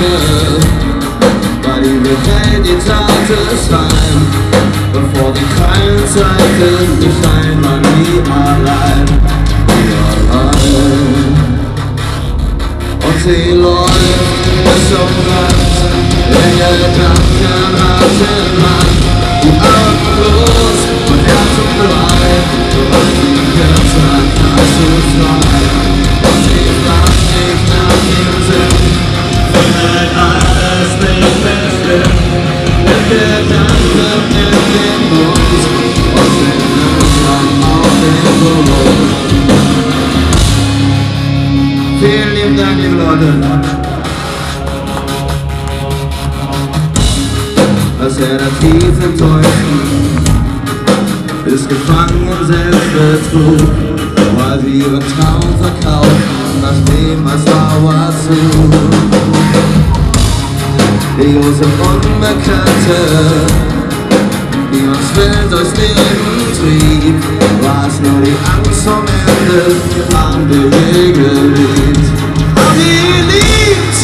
weil die Welt die Tagesschein, bevor die kleinen Zeiten bescheinen, war nie allein, und sie läuft so weit, in ihre Gedanken Hand in Hand, die Augen groß und Herzen breit, so was die Kürzer kannst du sein, und sie fragt nicht nach dem Sinn, findet alles nicht mehr schlimm, mit Gedanken in den Mund und den Löchern auf den Grund. Vielen lieben Dank, liebe Leute. Dass er da tief enttäuscht ist, gefangen im Selbstbetrug, weil sie ihren Traum verkaufen, nach dem was dauert zu. Die große Unbekannte, die uns wild durchs Leben trieb, war es nur die Angst vom Ende, haben wir je geliebt. Haben wir geliebt!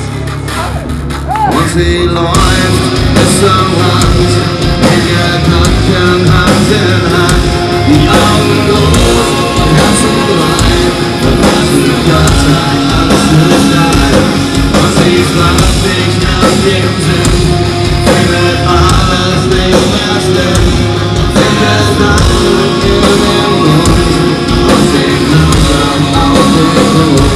Und sie läuft bis zum Rand, in ihr Nacken Hand in Hand, die Augen groß und Herzen breit, verlassen Götter alles nicht ein. Und sie fragt nicht nach dem Sinn, findet alles nicht mehr schlimm, findet Sachen in den Mund und singt langsam auf den Grund.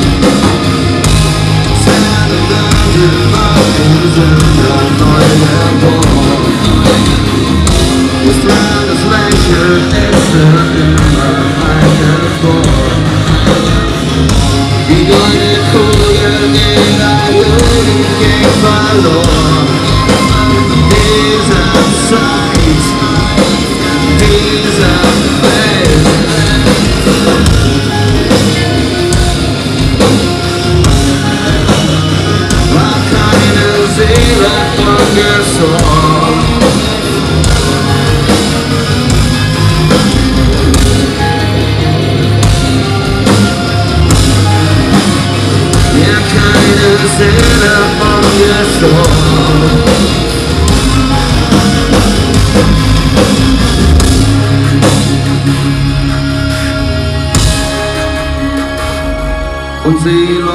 Seine Gedanken waren sind dann neu geboren. Das kleines Lächeln ist immer eingefroren. Die goldene Kugel ihrer Jugend ging verloren. Dieser Zeit, dieser Welt. War keine Seele von gestorben. Seele von gestorben. Und sie